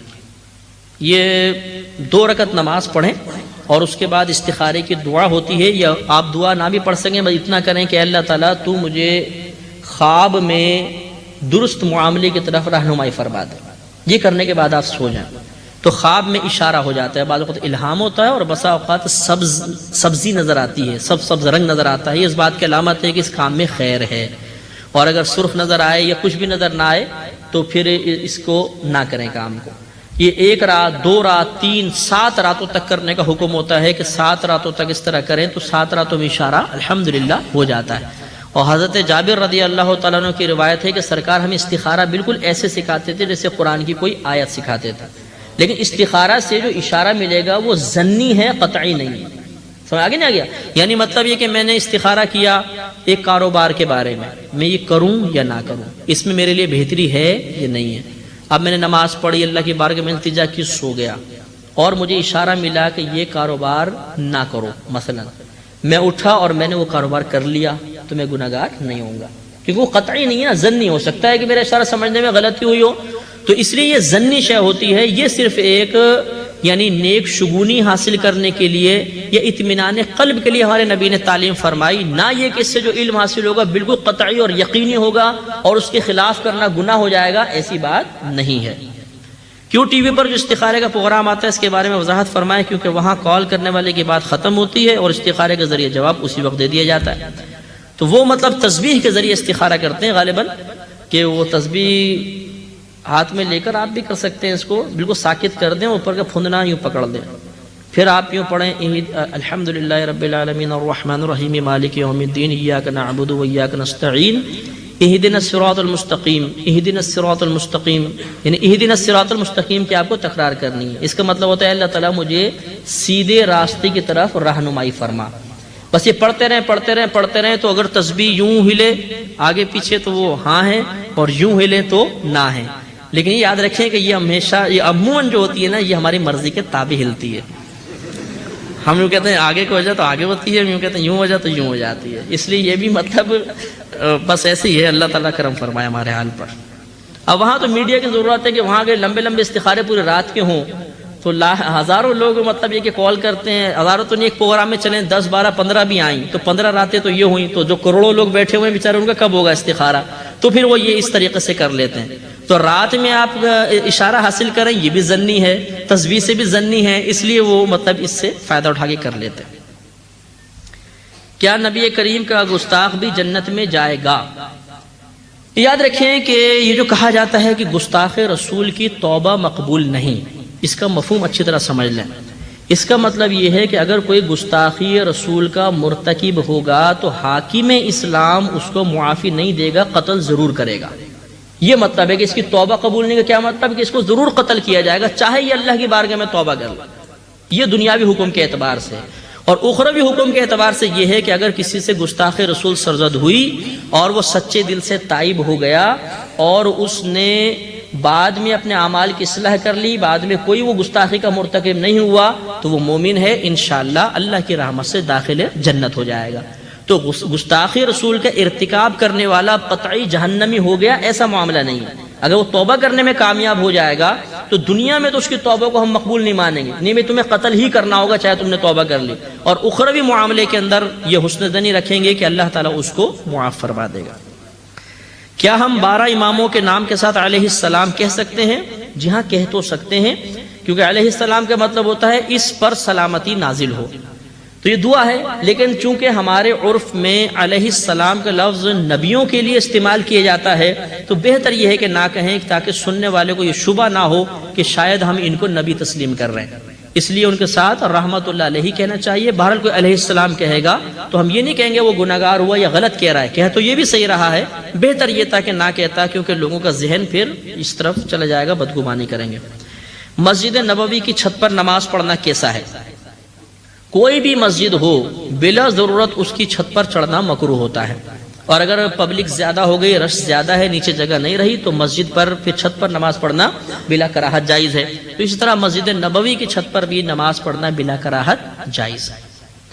A: یہ دو رکعت نماز پڑھیں اور اس کے بعد استخارے کی دعا ہوتی ہے، یا آپ دعا نہ بھی پڑھ سکیں، بس اتنا کریں کہ اللہ تعالیٰ تو مجھے خواب میں درست معاملے کی طرف رہنمائی فرما دے، یہ کرنے کے بعد آپ سو جائیں تو خواب میں اشارہ ہو جاتا ہے، بعض اوقات الہام ہوتا ہے، اور بسا اوقات سبز سبزی نظر آتی ہے، سب سبز رنگ نظر آتا ہے، یہ اس بات کی علامت ہے کہ اس کام میں خیر ہے، اور اگر سرخ نظر آئے یا کچھ بھی نظر نہ آئے تو پھر اس کو نہ کریں کام کو۔ یہ ایک رات، دو رات، تین، سات راتوں تک کرنے کا حکم ہوتا ہے کہ سات راتوں تک اس طرح کریں تو سات راتوں میں اشارہ الحمدللہ ہو جاتا ہے۔ اور حضرت جابر رضی اللہ تعالیٰ عنہ کی روایت ہے کہ سرکار ہمیں استخارہ بالکل ایسے سکھاتے تھے جیسے قرآن کی کوئی آیت سکھاتے تھے، لیکن استخارہ سے جو اشارہ ملے گا وہ ظنی ہے، قطعی نہیں ہے۔ سمجھ آگے نہیں آ گیا؟ یعنی مطلب یہ کہ میں نے استخارہ کیا ایک کاروبار کے بارے میں، میں یہ کروں یا نہ کروں، اس میں میرے لیے بہتری ہے یا نہیں ہے۔ اب میں نے نماز پڑھی، اللہ کی بارگاہ میں التجا کی، سو گیا، اور مجھے اشارہ ملا کہ یہ کاروبار نہ کرو، مثلا میں اٹھا اور میں نے وہ کاروبار کر لیا تو میں گناہگار نہیں ہوں گا، کیونکہ وہ قطعی نہیں ہے، ظنی ہو سکتا ہے کہ میرا اشارہ سمجھنے میں غلطی ہوئی ہو، تو اس لیے یہ ظنی شے ہوتی ہے۔ یہ صرف ایک یعنی نیک شگونی حاصل کرنے کے لیے یا اطمینان قلب کے لیے ہمارے نبی نے تعلیم فرمائی، نہ یہ کہ اس سے جو علم حاصل ہوگا بالکل قطعی اور یقینی ہوگا اور اس کے خلاف کرنا گناہ ہو جائے گا، ایسی بات نہیں ہے۔ کیوں ٹی وی پر جو استخارے کا پروگرام آتا ہے اس کے بارے میں وضاحت فرمائے، کیونکہ وہاں کال کرنے والے کی بات ختم ہوتی ہے اور استخارے کے ذریعے جواب اسی وقت دے دیا جاتا ہے۔ تو وہ مطلب تسبیح کے ذریعے استخارہ کرتے ہیں غالباً، کہ وہ تسبیح ہاتھ میں لے کر آپ بھی کر سکتے ہیں، اس کو بالکل ساکت کر دیں، اوپر کا پھندنا یوں پکڑ دیں، پھر آپ یوں پڑھیں الحمدللہ رب العالمین الرحمن الرحیم مالک یوم الدین ایاک نعبد و ایاک نستعین اہدنا الصراط المستقیم، اہدنا الصراط المستقیم، یعنی اہدنا الصراط المستقیم کی آپ کو تکرار کرنی ہے۔ اس کا مطلب ہوتا ہے اللہ تعالیٰ مجھے سیدھے راستے کی طرف رہنمائی فرما۔ بس یہ پڑھتے رہیں پڑھتے رہیں پڑھتے رہیں، تو اگر تسبیح یوں ہلے آگے پیچھے تو وہ ہاں ہے، اور یوں ہلے تو نہ ہے۔ لیکن یہ یاد رکھیں کہ یہ ہمیشہ، یہ عموماً جو ہوتی ہے نا، یہ ہماری مرضی کے تابع ہلتی ہے۔ ہم یوں کہتے ہیں آگے کی وجہ تو آگے ہوتی ہے، یوں کہتے ہیں یوں وجہ تو یوں ہو جاتی ہے۔ اس لیے یہ بھی مطلب بس ایسے ہی ہے، اللہ تعالیٰ کرم فرمائے ہمارے حال پر۔ اب وہاں تو میڈیا کی ضرورت ہے کہ وہاں کے لمبے لمبے استخارے پورے رات کے ہوں، تو ہزاروں لوگ مطلب یہ کہ کال کرتے ہیں، ہزاروں تو نہیں، ایک پروگرام میں چلیں دس بارہ پندرہ بھی آئیں، تو پندرہ راتیں تو یہ ہوئیں، تو جو کروڑوں لوگ بیٹھے ہوئے ہیں بیچارے ان کا کب ہوگا استخارہ؟ تو پھر وہ یہ اس طریقے سے کر لیتے ہیں۔ تو رات میں آپ اشارہ حاصل کریں، یہ بھی ظنی ہے، تسبیح سے بھی ظنی ہے، اس لیے وہ مطلب اس سے فائدہ اٹھا کے کر لیتے ہیں۔ کیا نبی کریم کا گستاخ بھی جنت میں جائے گا؟ یاد رکھیں کہ یہ جو کہا جاتا ہے کہ گستاخ رسول کی توبہ مقبول نہیں، اس کا مفہوم اچھی طرح سمجھ لیں۔ اس کا مطلب یہ ہے کہ اگر کوئی گستاخی رسول کا مرتکب ہوگا تو حاکم اسلام اس کو معافی نہیں دے گا، قتل ضرور کرے گا۔ یہ مطلب ہے کہ اس کی توبہ قبول نہیں کا کیا مطلب؟ کہ اس کو ضرور قتل کیا جائے گا، چاہے یہ اللہ کی بارگاہ میں توبہ کر لے۔ یہ دنیاوی حکم کے اعتبار سے، اور اخروی حکم کے اعتبار سے یہ ہے کہ اگر کسی سے گستاخ رسول سرزد ہوئی اور وہ سچے دل سے تائب ہو گیا اور اس نے بعد میں اپنے اعمال کی اصلاح کر لی، بعد میں کوئی وہ گستاخی کا مرتکب نہیں ہوا، تو وہ مومن ہے، انشاءاللہ اللہ کی رحمت سے داخل جنت ہو جائے گا۔ تو گستاخی رسول کا ارتکاب کرنے والا قطعی جہنمی ہو گیا، ایسا معاملہ نہیں ہے۔ اگر وہ توبہ کرنے میں کامیاب ہو جائے گا تو دنیا میں تو اس کی توبہ کو ہم مقبول نہیں مانیں گے، نہیں میں تمہیں قتل ہی کرنا ہوگا چاہے تم نے توبہ کر لی، اور اخروی معاملے کے اندر یہ حسن ظنی رکھیں گے کہ اللہ تعالیٰ اس کو معاف فرما دے گا۔ کیا ہم بارہ اماموں کے نام کے ساتھ علیہ السلام کہہ سکتے ہیں؟ جی ہاں، کہہ تو سکتے ہیں، کیونکہ علیہ السلام کا مطلب ہوتا ہے اس پر سلامتی نازل ہو، تو یہ دعا ہے۔ لیکن چونکہ ہمارے عرف میں علیہ السلام کا لفظ نبیوں کے لیے استعمال کیا جاتا ہے، تو بہتر یہ ہے کہ نہ کہیں، تاکہ سننے والے کو یہ شبہ نہ ہو کہ شاید ہم ان کو نبی تسلیم کر رہے ہیں، اس لیے ان کے ساتھ رحمت اللہ علیہ کہنا چاہیے۔ بہرحال کوئی علیہ السلام کہے گا تو ہم یہ نہیں کہیں گے وہ گناہگار ہوا یا غلط کہہ رہا ہے، کہہ تو یہ بھی صحیح رہا ہے، بہتر یہ تھا کہ نہ کہتا، کیونکہ لوگوں کا ذہن پھر اس طرف چلا جائے گا، بدگمانی کریں گے۔ مسجد نبوی کی چھت پر نماز پڑھنا کیسا ہے؟ کوئی بھی مسجد ہو بلا ضرورت اس کی چھت پر چڑھنا مکروہ ہوتا ہے، اور اگر پبلک زیادہ ہو گئی، رش زیادہ ہے، نیچے جگہ نہیں رہی، تو مسجد پر پھر چھت پر نماز پڑھنا بلا کراہت جائز ہے۔ تو اسی طرح مسجد نبوی کی چھت پر بھی نماز پڑھنا بلا کراہت جائز ہے۔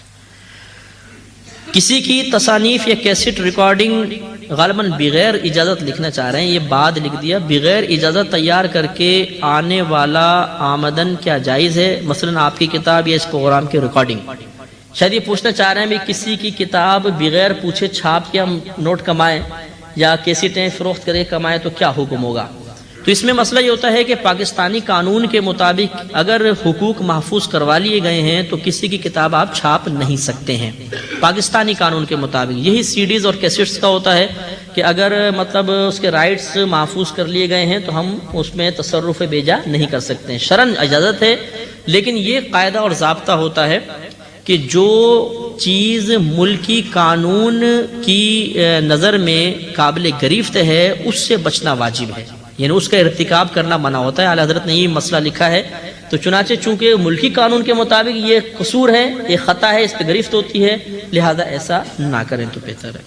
A: کسی کی تصانیف یا کیسٹ ریکارڈنگ غالباً بغیر اجازت لکھنا چاہ رہے ہیں، یہ بعد لکھ دیا، بغیر اجازت تیار کر کے آنے والا آمدن کیا جائز ہے؟ مثلا آپ کی کتاب یا اس پروگرام کی ریکارڈنگ۔ شاید یہ پوچھنا چاہ رہے ہیں بھی کسی کی کتاب بغیر پوچھے چھاپ کے ہم نوٹ کمائیں یا کیسٹیں فروخت کرے کمائیں تو کیا حکم ہوگا؟ تو اس میں مسئلہ یہ ہوتا ہے کہ پاکستانی قانون کے مطابق اگر حقوق محفوظ کروا لیے گئے ہیں تو کسی کی کتاب آپ چھاپ نہیں سکتے ہیں پاکستانی قانون کے مطابق۔ یہی سی ڈیز اور کیسٹس کا ہوتا ہے کہ اگر مطلب اس کے رائٹس محفوظ کر لیے گئے ہیں تو ہم اس میں تصرف بیجا نہیں کر سکتے ہیں، شرعاً اجازت ہے، لیکن یہ قاعدہ اور ضابطہ ہوتا ہے کہ جو چیز ملکی قانون کی نظر میں قابل گریفت ہے اس سے بچنا واجب ہے، یعنی اس کا ارتکاب کرنا منع ہوتا ہے۔ اعلیٰ حضرت نے یہ مسئلہ لکھا ہے، تو چنانچہ چونکہ ملکی قانون کے مطابق یہ قصور ہے، یہ خطا ہے، اس پہ گرفت ہوتی ہے، لہذا ایسا نہ کریں تو بہتر ہے۔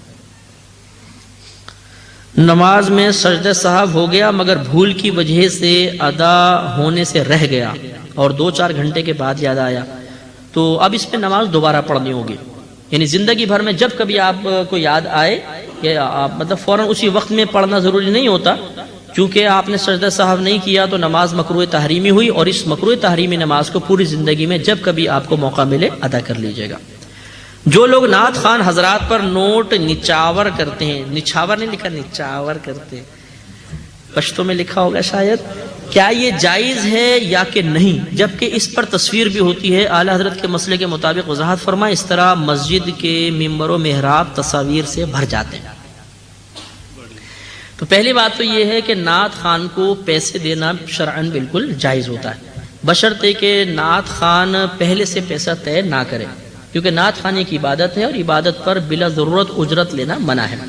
A: نماز میں سجدہ سہو ہو گیا مگر بھول کی وجہ سے ادا ہونے سے رہ گیا اور دو چار گھنٹے کے بعد یاد آیا، تو اب اس پہ نماز دوبارہ پڑھنی ہوگی، یعنی زندگی بھر میں جب کبھی آپ کو یاد آئے کہ آپ مطلب فوراً اسی وقت میں پڑھنا ضروری نہیں ہوتا، چونکہ آپ نے سجدہ سہو نہیں کیا تو نماز مکروہ تحریمی ہوئی، اور اس مکروہ تحریمی نماز کو پوری زندگی میں جب کبھی آپ کو موقع ملے ادا کر لیجئے گا۔ جو لوگ نعت خوان حضرات پر نوٹ نچاور کرتے ہیں، نچھاور نہیں لکھا، نچاور کرتے ہیں، پشتوں میں لکھا ہوگا شاید، کیا یہ جائز ہے یا کہ نہیں؟ جبکہ اس پر تصویر بھی ہوتی ہے۔ اعلیٰ حضرت کے مسئلے کے مطابق وضاحت فرمائیں، اس طرح مسجد کے ممبر و محراب تصاویر سے بھر جاتے ہیں۔ تو پہلی بات تو یہ ہے کہ نعت خوان کو پیسے دینا شرعاً بالکل جائز ہوتا ہے، بشرطے کہ نعت خوان پہلے سے پیسہ طے نہ کرے، کیونکہ نعت خوانی کی عبادت ہے اور عبادت پر بلا ضرورت اجرت لینا منع ہے۔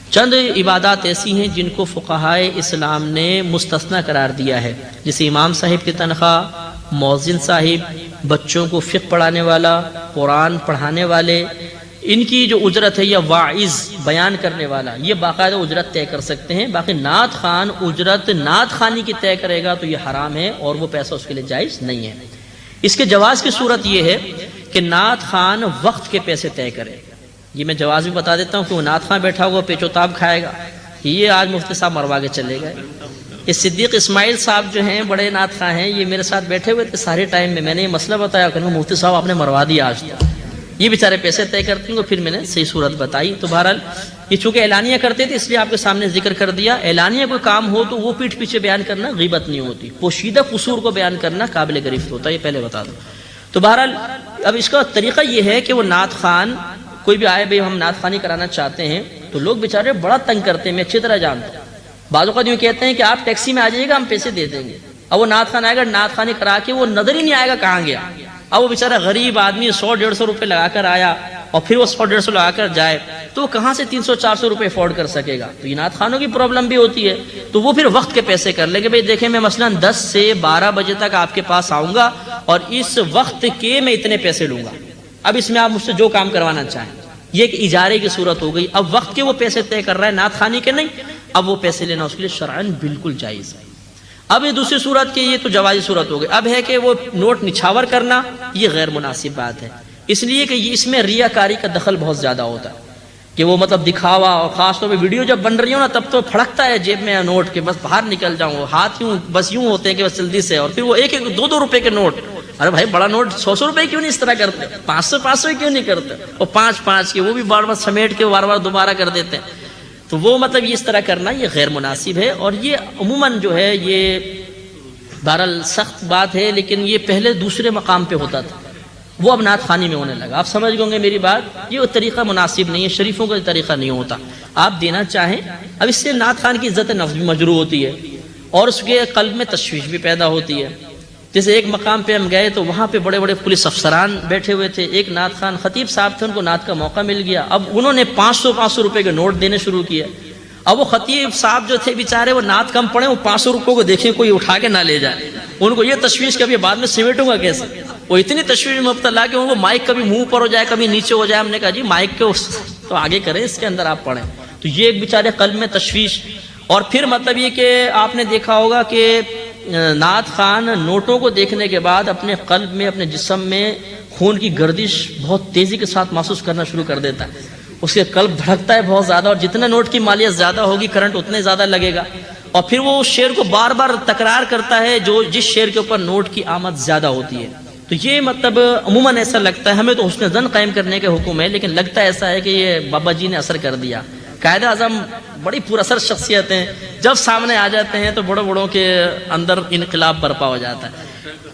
A: چند عبادات ایسی ہیں جن کو فقہائے اسلام نے مستثنی قرار دیا ہے، جیسے امام صاحب کی تنخواہ، مؤذن صاحب، بچوں کو فقہ پڑھانے والا، قرآن پڑھانے والے، ان کی جو اجرت ہے، یا واعظ بیان کرنے والا، یہ باقاعدہ اجرت طے کر سکتے ہیں۔ باقی نعت خوان اجرت نعت خوانی کی طے کرے گا تو یہ حرام ہے اور وہ پیسہ اس کے لیے جائز نہیں ہے۔ اس کے جواز کی صورت یہ ہے کہ نعت خوان وقت کے پیسے طے کرے۔ یہ میں جواز بھی بتا دیتا ہوں کہ وہ نعت خوان بیٹھا ہوا پیچ و تاب کھائے گا، یہ آج مفتی صاحب مروا کے چلے گئے۔ یہ صدیق اسماعیل صاحب جو ہیں بڑے نعت خواں ہیں، یہ میرے ساتھ بیٹھے ہوئے تھے سارے ٹائم میں، میں نے یہ مسئلہ بتایا کہ مفتی صاحب آپ نے مروا دیا آج تک، یہ بیچارے پیسے طے کرتے ہیں، پھر میں نے صحیح صورت بتائی۔ تو بہرحال یہ چونکہ اعلانیہ کرتے تھے اس لیے آپ کے سامنے ذکر کر دیا۔ اعلانیہ کوئی کام ہو تو وہ پیٹھ پیچھے بیان کرنا غیبت نہیں ہوتی، پوشیدہ قصور کو بیان کرنا قابل گرفت ہوتا ہے، یہ پہلے بتا دوں۔ تو بہرحال اب اس کا طریقہ یہ ہے کہ وہ نعت خوان کوئی بھی آئے، بھائی ہم نعت خوانی کرانا چاہتے ہیں، تو لوگ بیچارے بڑا تنگ کرتے ہیں، میں اچھی طرح جانتا ہوں۔ بعض اوقات یوں کہتے ہیں کہ آپ ٹیکسی میں آ جائیے گا، ہم پیسے دے دیں گے۔ اب وہ نعت خوان آئے گا، نعت خوانی کرا کے وہ نظر ہی نہیں آئے گا کہاں گیا۔ اب وہ بیچارہ غریب آدمی سو ڈیڑھ سو روپے لگا کر آیا اور پھر وہ سو ڈیڑھ سو لگا کر جائے تو وہ کہاں سے تین سو چار سو روپے افورڈ کر سکے گا؟ تو یہ نعت خوانوں کی پرابلم بھی ہوتی ہے، تو وہ پھر وقت کے پیسے کر لیں گے، بھائی دیکھیں میں مثلاً دس سے بارہ بجے تک آپ کے پاس آؤں گا اور اس وقت کے میں اتنے پیسے لوں گا، اب اس میں آپ مجھ سے جو کام کروانا چاہیں۔ یہ ایک اجارے کی صورت ہو گئی۔ اب وقت کے وہ پیسے طے کر رہا ہے، نعت خوانی کے نہیں، اب وہ پیسے لینا اس کے لیے شرعاً بالکل جائز ہے۔ اب یہ دوسری صورت کی، یہ تو جوازی صورت ہو گئی۔ اب ہے کہ وہ نوٹ نچھاور کرنا، یہ غیر مناسب بات ہے، اس لیے کہ اس میں ریاکاری کا دخل بہت زیادہ ہوتا ہے، کہ وہ مطلب دکھاوا، اور خاص طور پہ ویڈیو جب بن رہی ہو نا تب تو پھڑکتا ہے جیب میں نوٹ کے بس باہر نکل جاؤں، ہاتھ یوں بس یوں ہوتے ہیں کہ بس جلدی سے، اور پھر وہ ایک ایک دو دو روپے کے نوٹ، ارے بھائی بڑا نوٹ سو سو روپے کیوں نہیں اس طرح کرتے، پانچ سو پانچ سو کیوں نہیں کرتے، اور پانچ پانچ کے وہ بھی بار بار سمیٹ کے بار بار دوبارہ کر دیتے ہیں۔ تو وہ مطلب یہ اس طرح کرنا یہ غیر مناسب ہے، اور یہ عموماً جو ہے یہ بہرحال سخت بات ہے، لیکن یہ پہلے دوسرے مقام پہ ہوتا تھا، وہ اب نعت خوانی میں ہونے لگا۔ آپ سمجھ گئے میری بات، یہ طریقہ مناسب نہیں ہے، شریفوں کا طریقہ نہیں ہوتا۔ آپ دینا چاہیں، اب اس سے نعت خوان کی عزت نفس بھی مجروح ہوتی ہے اور اس کے قلب میں تشویش بھی پیدا ہوتی ہے۔ جیسے ایک مقام پہ ہم گئے تو وہاں پہ بڑے بڑے پولیس افسران بیٹھے ہوئے تھے، ایک نعت خوان خطیب صاحب تھے، ان کو نعت کا موقع مل گیا، اب انہوں نے پانچ سو پانچ سو روپے کے نوٹ دینے شروع کیے۔ اب وہ خطیب صاحب جو تھے بیچارے، وہ نعت کم پڑھے، وہ پانچ سو روپے کو دیکھیں کوئی اٹھا کے نہ لے جائے، ان کو یہ تشویش کبھی بعد میں سمیٹوں گا کیسے، وہ اتنی تشویش میں مبتلا کہ ان کو مائک کبھی منہ پر ہو جائے کبھی نیچے ہو جائے۔ ہم نے کہا جی مائک کے تو آگے کریں، اس کے اندر آپ پڑھیں، تو یہ ایک بیچارے قلب میں تشویش۔ اور پھر مطلب یہ کہ آپ نے دیکھا ہوگا کہ نعت خوان نوٹوں کو دیکھنے کے بعد اپنے قلب میں، اپنے جسم میں خون کی گردش بہت تیزی کے ساتھ محسوس کرنا شروع کر دیتا ہے، اس کے قلب دھڑکتا ہے بہت زیادہ، اور جتنے نوٹ کی مالیت زیادہ ہوگی کرنٹ اتنے زیادہ لگے گا، اور پھر وہ اس شعر کو بار بار تکرار کرتا ہے جو جس شعر کے اوپر نوٹ کی آمد زیادہ ہوتی ہے۔ تو یہ مطلب عموماً ایسا لگتا ہے، ہمیں تو حسن ظن قائم کرنے کے حکم ہے، لیکن لگتا ایسا ہے کہ یہ بابا جی نے اثر کر دیا۔ قائد اعظم بڑی پر اثر شخصیت ہیں، جب سامنے آ جاتے ہیں تو بڑوں بڑوں کے اندر انقلاب برپا ہو جاتا ہے،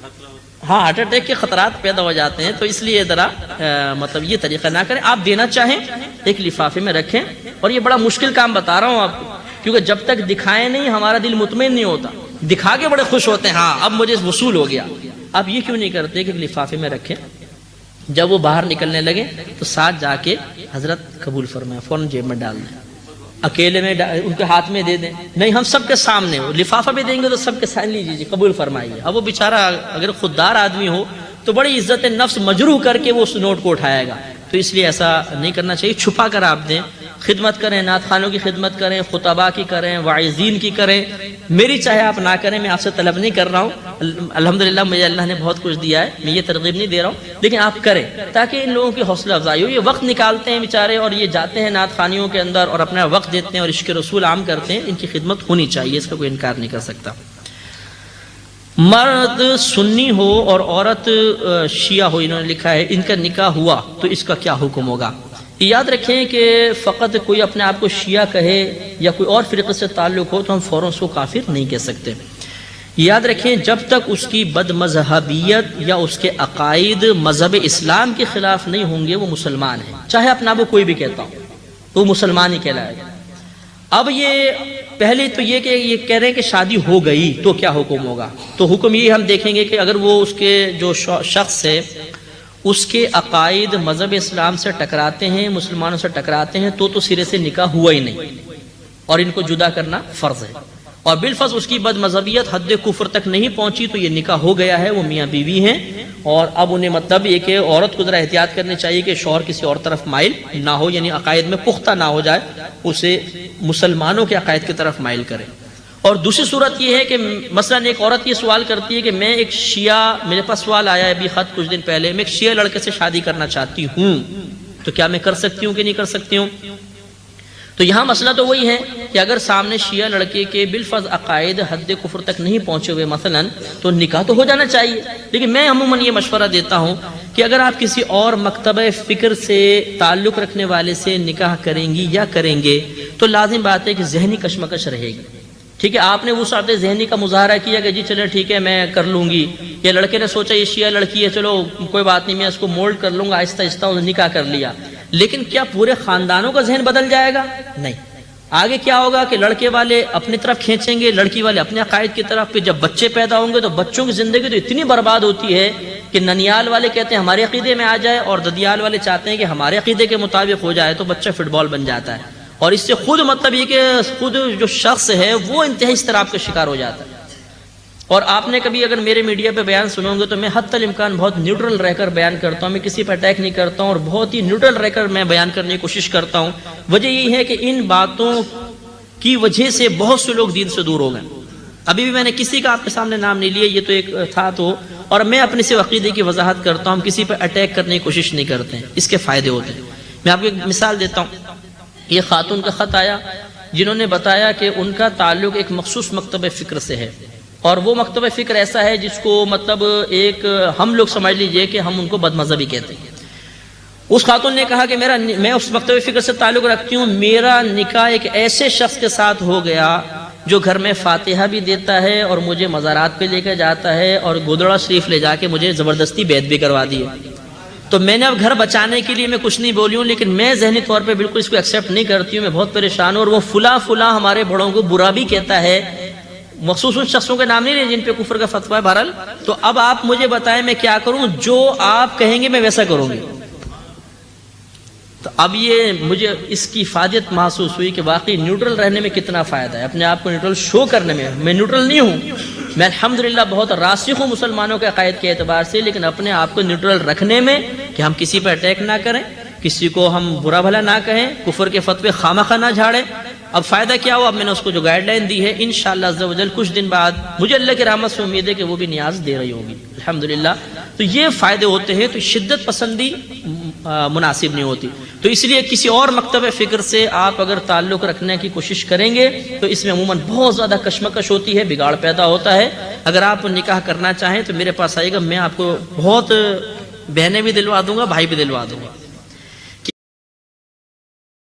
A: ہاں ہارٹ اٹیک کے خطرات پیدا ہو جاتے ہیں۔ تو اس لیے ذرا مطلب یہ طریقہ نہ کریں، آپ دینا چاہیں ایک لفافے میں رکھیں، اور یہ بڑا مشکل کام بتا رہا ہوں آپ کو، کیونکہ جب تک دکھائیں نہیں ہمارا دل مطمئن نہیں ہوتا، دکھا کے بڑے خوش ہوتے ہیں ہاں اب مجھے وصول ہو گیا۔ آپ یہ کیوں نہیں کرتے کہ لفافے میں رکھیں، جب وہ باہر نکلنے لگے تو ساتھ جا کے حضرت قبول فرمائیں، فوراً جیب میں ڈال دیں، اکیلے میں ان کے ہاتھ میں دے دیں، نہیں ہم سب کے سامنے ہو، لفافہ بھی دیں گے تو سب کے سامنے لیجیے قبول فرمائیے۔ اب وہ بیچارہ اگر خوددار آدمی ہو تو بڑی عزت نفس مجروح کر کے وہ اس نوٹ کو اٹھائے گا، تو اس لیے ایسا نہیں کرنا چاہیے، چھپا کر آپ دیں، خدمت کریں، نعت خوانوں کی خدمت کریں، خطباء کی کریں، واعظین کی کریں، میری چاہے آپ نہ کریں، میں آپ سے طلب نہیں کر رہا ہوں، الحمدللہ مجھے اللہ نے بہت کچھ دیا ہے، میں یہ ترغیب نہیں دے رہا ہوں، لیکن آپ کریں تاکہ ان لوگوں کی حوصلہ افزائی ہو۔ یہ وقت نکالتے ہیں بیچارے اور یہ جاتے ہیں نعت خوانیوں کے اندر اور اپنا وقت دیتے ہیں اور عشق رسول عام کرتے ہیں، ان کی خدمت ہونی چاہیے، اس کا کوئی انکار نہیں کر سکتا۔ مرد سنی ہو اور عورت شیعہ ہو، انہوں نے لکھا ہے، ان کا نکاح ہوا تو اس کا کیا حکم ہوگا؟ یاد رکھیں کہ فقط کوئی اپنے آپ کو شیعہ کہے یا کوئی اور فرقے سے تعلق ہو تو ہم فوراً اس کو کافر نہیں کہہ سکتے۔ یاد رکھیں جب تک اس کی بد مذہبیت یا اس کے عقائد مذہب اسلام کے خلاف نہیں ہوں گے وہ مسلمان ہے، چاہے اپنا وہ کوئی بھی کہتا ہو تو وہ مسلمان ہی کہلائے گا۔ اب یہ پہلے تو یہ کہ یہ کہہ رہے ہیں کہ شادی ہو گئی تو کیا حکم ہوگا، تو حکم یہ ہم دیکھیں گے کہ اگر وہ اس کے جو شخص ہے اس کے عقائد مذہب اسلام سے ٹکراتے ہیں، مسلمانوں سے ٹکراتے ہیں، تو تو سرے سے نکاح ہوا ہی نہیں، اور ان کو جدا کرنا فرض ہے۔ اور بالفرض اس کی بد مذہبیت حد کفر تک نہیں پہنچی تو یہ نکاح ہو گیا ہے، وہ میاں بیوی ہیں، اور اب انہیں مطلب یہ کہ عورت کو ذرا احتیاط کرنی چاہیے کہ شوہر کسی اور طرف مائل نہ ہو، یعنی عقائد میں پختہ نہ ہو جائے، اسے مسلمانوں کے عقائد کی طرف مائل کرے۔ اور دوسری صورت یہ ہے کہ مثلا ایک عورت یہ سوال کرتی ہے کہ میں ایک شیعہ، میرے پاس سوال آیا ہے ابھی خط کچھ دن پہلے، میں ایک شیعہ لڑکے سے شادی کرنا چاہتی ہوں، تو کیا میں کر سکتی ہوں کہ نہیں کر سکتی ہوں؟ تو یہاں مسئلہ تو وہی ہے کہ اگر سامنے شیعہ لڑکے کے بالفرض عقائد حد کفر تک نہیں پہنچے ہوئے مثلا، تو نکاح تو ہو جانا چاہیے۔ لیکن میں عموماً یہ مشورہ دیتا ہوں کہ اگر آپ کسی اور مکتبہ فکر سے تعلق رکھنے والے سے نکاح کریں گی یا کریں گے تو لازم بات ہے کہ ذہنی کشمکش رہے گی۔ ٹھیک ہے، آپ نے وہ ساتھ ذہنی کا مظاہرہ کیا کہ جی چلے ٹھیک ہے میں کر لوں گی، یا لڑکے نے سوچا یہ شیعہ لڑکی ہے چلو کوئی بات نہیں میں اس کو مولڈ کر لوں گا، آہستہ آہستہ نکاح کر لیا، لیکن کیا پورے خاندانوں کا ذہن بدل جائے گا؟ نہیں۔ آگے کیا ہوگا کہ لڑکے والے اپنی طرف کھینچیں گے، لڑکی والے اپنے عقائد کی طرف، پھر جب بچے پیدا ہوں گے تو بچوں کی زندگی تو اتنی برباد ہوتی ہے کہ ننیال والے کہتے ہیں ہمارے عقیدے میں آ جائے اور ددیال والے چاہتے ہیں کہ ہمارے عقیدے کے مطابق ہو جائے، تو بچہ فٹ بال بن جاتا ہے، اور اس سے خود مطلب یہ کہ خود جو شخص ہے وہ انتہائی اضطراب کا شکار ہو جاتا ہے۔ اور آپ نے کبھی اگر میرے میڈیا پہ بیان سنو گے تو میں حتی الامکان بہت نیوٹرل رہ کر بیان کرتا ہوں، میں کسی پہ اٹیک نہیں کرتا ہوں، اور بہت ہی نیوٹرل رہ کر میں بیان کرنے کی کوشش کرتا ہوں۔ وجہ یہی ہے کہ ان باتوں کی وجہ سے بہت سے لوگ دین سے دور ہو گئے۔ ابھی بھی میں نے کسی کا آپ کے سامنے نام نہیں لیا، یہ تو ایک تھا تو، اور میں اپنے سے عقیدے کی وضاحت کرتا ہوں، کسی پہ اٹیک کرنے کی کوشش نہیں کرتے ہیں، اس کے فائدے ہوتے ہیں۔ میں آپ کو ایک مثال دیتا ہوں، یہ خاتون کا خط آیا جنہوں نے بتایا کہ ان کا تعلق ایک مخصوص مکتبہ فکر سے ہے، اور وہ مکتبہ فکر ایسا ہے جس کو مطلب ایک ہم لوگ سمجھ لیجئے کہ ہم ان کو بد مذہبی کہتے ہیں۔ اس خاتون نے کہا کہ میرا میں اس مکتبہ فکر سے تعلق رکھتی ہوں، میرا نکاح ایک ایسے شخص کے ساتھ ہو گیا جو گھر میں فاتحہ بھی دیتا ہے اور مجھے مزارات پہ لے کے جاتا ہے اور گودڑا شریف لے جا کے مجھے زبردستی بیعت بھی کروا دی ہے۔ تو میں نے اب گھر بچانے کے لیے میں کچھ نہیں بولی ہوں، لیکن میں ذہنی طور پہ بالکل اس کو ایکسیپٹ نہیں کرتی ہوں، میں بہت پریشان ہوں، اور وہ فلاں فلاں ہمارے بڑوں کو برا بھی کہتا ہے، مخصوص ان شخصوں کے نام نہیں لے جن پہ کفر کا فتویٰ ہے۔ بہرحال تو اب آپ مجھے بتائیں میں کیا کروں، جو آپ کہیں گے میں ویسا کروں گی۔ تو اب یہ مجھے اس کی فائدت محسوس ہوئی کہ واقعی نیوٹرل رہنے میں کتنا فائدہ ہے، اپنے آپ کو نیوٹرل شو کرنے میں۔ میں نیوٹرل نہیں ہوں، میں الحمدللہ بہت راسخ ہوں مسلمانوں کے عقائد کے اعتبار سے، لیکن اپنے آپ کو نیوٹرل رکھنے میں کہ ہم کسی پر اٹیک نہ کریں، کسی کو ہم برا بھلا نہ کہیں، کفر کے فتوے خامخواہ نہ جھاڑیں۔ اب فائدہ کیا ہوا، اب میں نے اس کو جو گائیڈ لائن دی ہے انشاءاللہ عز و جل کچھ دن بعد مجھے اللہ کی رحمت سے امید ہے کہ وہ بھی نیاز دے رہی ہوگی الحمدللہ۔ تو یہ فائدے ہوتے ہیں، تو شدت پسندی مناسب نہیں ہوتی۔ تو اس لیے کسی اور مکتبہ فکر سے آپ اگر تعلق رکھنے کی کوشش کریں گے تو اس میں عموماً بہت زیادہ کشمکش ہوتی ہے، بگاڑ پیدا ہوتا ہے۔ اگر آپ نکاح کرنا چاہیں تو میرے پاس آئیے گا، میں آپ کو بہت بہنیں بھی دلوا دوں گا، بھائی بھی دلوا دوں گا۔